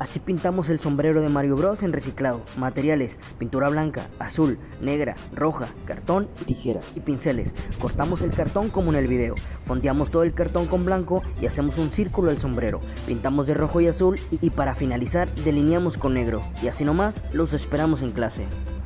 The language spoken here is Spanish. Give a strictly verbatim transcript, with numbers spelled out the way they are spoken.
Así pintamos el sombrero de Mario Bros en reciclado. Materiales: pintura blanca, azul, negra, roja, cartón, tijeras y pinceles. Cortamos el cartón como en el video. Fondeamos todo el cartón con blanco y hacemos un círculo al sombrero. Pintamos de rojo y azul y para finalizar delineamos con negro. Y así nomás los esperamos en clase.